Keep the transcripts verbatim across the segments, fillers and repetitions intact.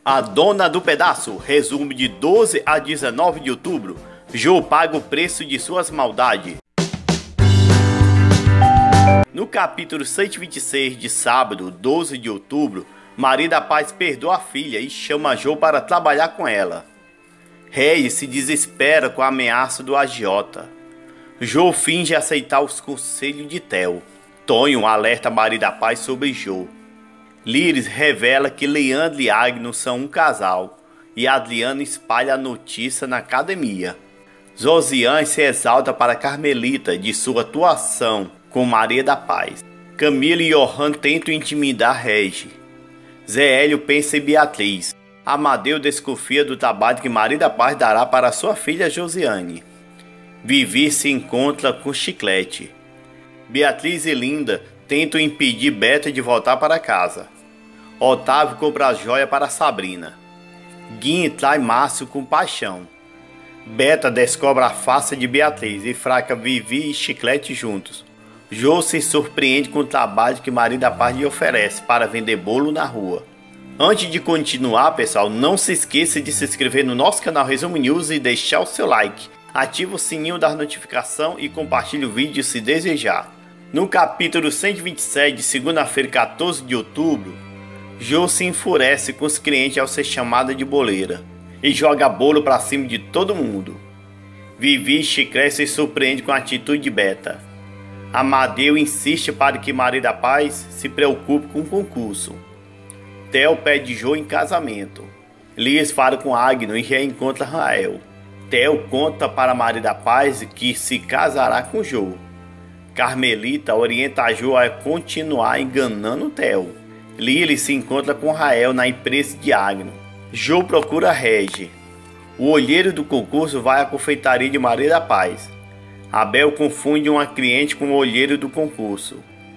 A dona do pedaço, resumo de doze a dezenove de outubro. Jô paga o preço de suas maldades. No capítulo cento e vinte e seis de sábado, doze de outubro, Maria da Paz perdoa a filha e chama Jô para trabalhar com ela. Regis se desespera com a ameaça do agiota. Jô finge aceitar os conselhos de Theo. Tonho alerta Maria da Paz sobre Jô. Líris revela que Leandro e Agno são um casal, e Adriano espalha a notícia na academia. Josiane se exalta para Carmelita de sua atuação com Maria da Paz. Camila e Johan tentam intimidar Regi. Zé Hélio pensa em Beatriz. Amadeu desconfia do trabalho que Maria da Paz dará para sua filha Josiane. Vivi se encontra com Chiclete. Beatriz e Linda tentam impedir Beta de voltar para casa. Otávio compra a joia para Sabrina. Guinho trai Márcio com paixão. Beta descobre a face de Beatriz e fraca Vivi e Chiclete juntos. Jô se surpreende com o trabalho que Maria da Paz lhe oferece para vender bolo na rua. Antes de continuar, pessoal, não se esqueça de se inscrever no nosso canal Resumo News e deixar o seu like. Ative o sininho da notificação e compartilhe o vídeo se desejar. No capítulo cento e vinte e sete de segunda-feira, quatorze de outubro, Jô se enfurece com os clientes ao ser chamada de boleira e joga bolo para cima de todo mundo. Vivi e Chiclete se surpreende com a atitude de Beta. Amadeu insiste para que Maria da Paz se preocupe com o concurso. Theo pede Jô em casamento. Lias fala com Agno e reencontra Rael. Theo conta para Maria da Paz que se casará com Jô. Carmelita orienta Jô a continuar enganando Theo. Lili se encontra com Rael na empresa de Agno. Jô procura Regi. O olheiro do concurso vai à confeitaria de Maria da Paz. Abel confunde uma cliente com o olheiro do concurso.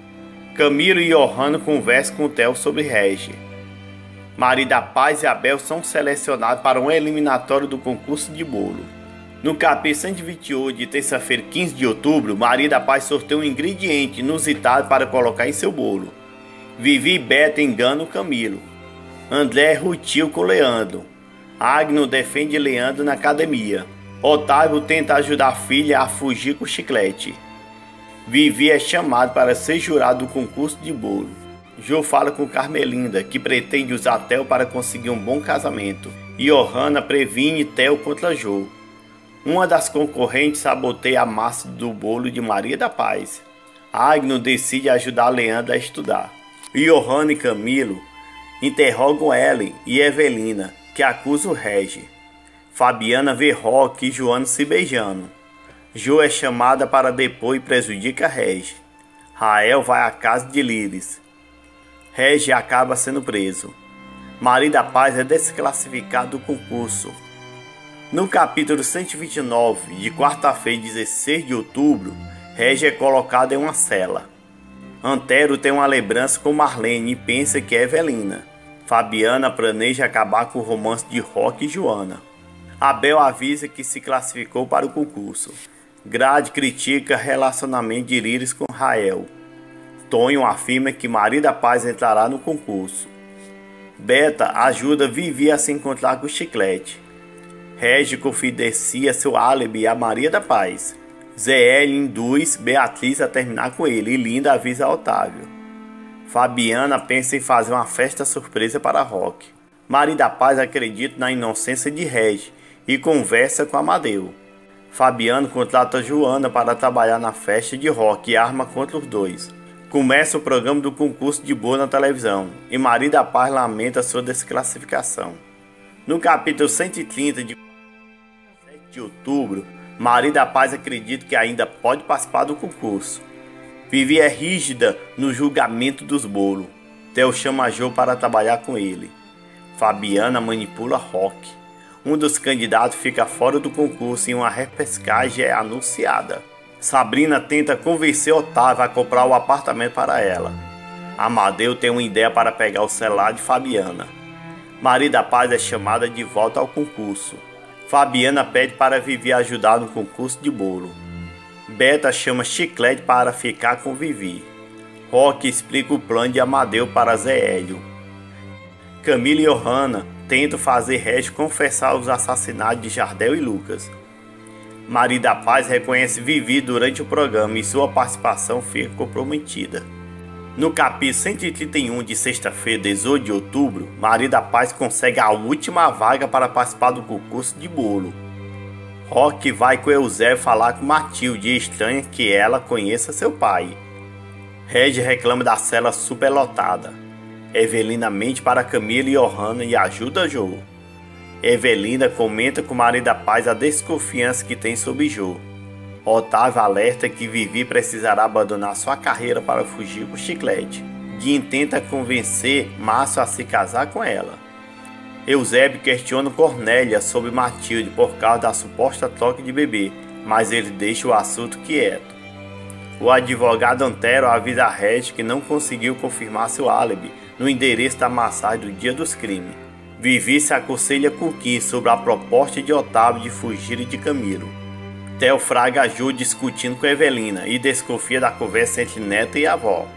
Camilo e Johanna conversam com Theo sobre Regi. Maria da Paz e Abel são selecionados para um eliminatório do concurso de bolo. No capítulo cento e vinte e oito de terça-feira, quinze de outubro, Maria da Paz sorteia um ingrediente inusitado para colocar em seu bolo. Vivi e Beta enganam Camilo. André rutiu com Leandro. Agno defende Leandro na academia. Otávio tenta ajudar a filha a fugir com Chiclete. Vivi é chamado para ser jurado do concurso de bolo. Jô fala com Carmelinda, que pretende usar Theo para conseguir um bom casamento. E Johanna previne Theo contra Jô. Uma das concorrentes saboteia a massa do bolo de Maria da Paz. Agno decide ajudar Leandro a estudar. Johanna e Camilo interrogam Ellen e Evelina, que acusam Regi. Fabiana vê Roque e Joana se beijando. Jô é chamada para depor e prejudica Regi. Rael vai à casa de Liris. Regi acaba sendo preso. Maria da Paz é desclassificado do concurso. No capítulo cento e vinte e nove, de quarta-feira, dezesseis de outubro, Regi é colocado em uma cela. Antero tem uma lembrança com Marlene e pensa que é Evelina. Fabiana planeja acabar com o romance de Roque e Joana. Abel avisa que se classificou para o concurso. Grade critica relacionamento de Liris com Rael. Tonho afirma que Maria da Paz entrará no concurso. Beta ajuda Vivi a se encontrar com Chiclete. Regi confidencia seu álibi a Maria da Paz. Zé Hélio induz Beatriz a terminar com ele e Linda avisa a Otávio. Fabiana pensa em fazer uma festa surpresa para Roque. Maria da Paz acredita na inocência de Regi e conversa com Amadeu. Fabiano contrata Joana para trabalhar na festa de Roque e arma contra os dois. Começa o programa do concurso de bolo na televisão e Maria da Paz lamenta sua desclassificação. No capítulo cento e trinta de sete de outubro, Maria da Paz acredita que ainda pode participar do concurso. Vivi é rígida no julgamento dos bolos. Theo chama Jô para trabalhar com ele. Fabiana manipula Roque. Um dos candidatos fica fora do concurso e uma repescagem é anunciada. Sabrina tenta convencer Otávio a comprar o apartamento para ela. Amadeu tem uma ideia para pegar o celular de Fabiana. Maria da Paz é chamada de volta ao concurso. Fabiana pede para Vivi ajudar no concurso de bolo. Beta chama Chiclete para ficar com Vivi. Roque explica o plano de Amadeu para Zé Hélio. Camila e Johanna tentam fazer Regis confessar os assassinatos de Jardel e Lucas. Maria da Paz reconhece Vivi durante o programa e sua participação fica comprometida. No capítulo cento e trinta e um de sexta-feira, dezoito de outubro, Maria da Paz consegue a última vaga para participar do concurso de bolo. Roque vai com Eusébio falar com Matilde e estranha que ela conheça seu pai. Regis reclama da cela superlotada. Evelina mente para Camila e Johanna e ajuda Jô. Evelina comenta com Maria da Paz a desconfiança que tem sobre Jô. Otávio alerta que Vivi precisará abandonar sua carreira para fugir com Chiclete. Jim tenta convencer Márcio a se casar com ela. Eusébio questiona Cornélia sobre Matilde por causa da suposta troca de bebê, mas ele deixa o assunto quieto. O advogado Antero avisa a Regis que não conseguiu confirmar seu álibi no endereço da massagem do dia dos crimes. Vivi se aconselha com Kim sobre a proposta de Otávio de fugir de Camilo. Theo Fraga ajuda discutindo com Evelina e desconfia da conversa entre neta e avó.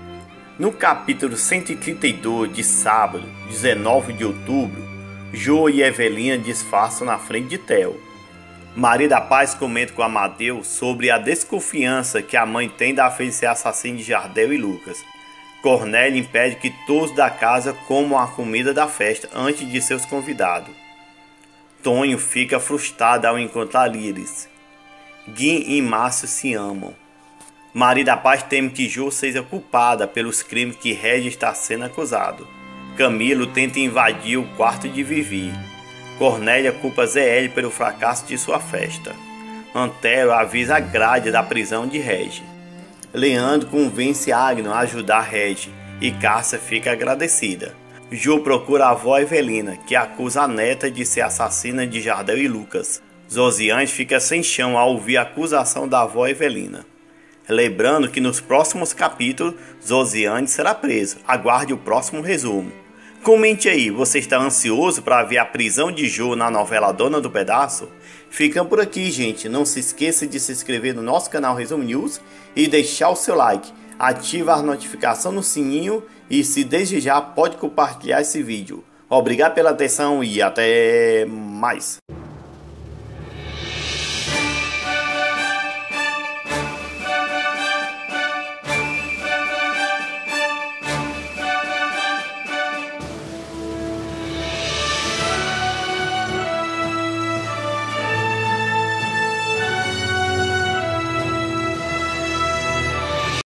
No capítulo cento e trinta e dois de sábado, dezenove de outubro, Jô e Evelina disfarçam na frente de Theo. Maria da Paz comenta com Amadeu sobre a desconfiança que a mãe tem da filha ser assassina de Jardel e Lucas. Cornélia impede que todos da casa comam a comida da festa antes de seus convidados. Tonho fica frustrado ao encontrar Líris. Guim e Márcio se amam. Maria da Paz teme que Jô seja culpada pelos crimes que Regis está sendo acusado. Camilo tenta invadir o quarto de Vivi. Cornélia culpa Zé Hélio pelo fracasso de sua festa. Antero avisa a grade da prisão de Regis. Leandro convence Agno a ajudar Regis e Cássia fica agradecida. Jô procura a avó Evelina, que acusa a neta de ser assassina de Jardel e Lucas. Zosiane fica sem chão ao ouvir a acusação da avó Evelina. Lembrando que nos próximos capítulos, Zosiane será presa. Aguarde o próximo resumo. Comente aí, você está ansioso para ver a prisão de Jô na novela Dona do Pedaço? Ficamos por aqui, gente. Não se esqueça de se inscrever no nosso canal Resumo News e deixar o seu like. Ative a notificação no sininho e, se desejar, pode compartilhar esse vídeo. Obrigado pela atenção e até mais.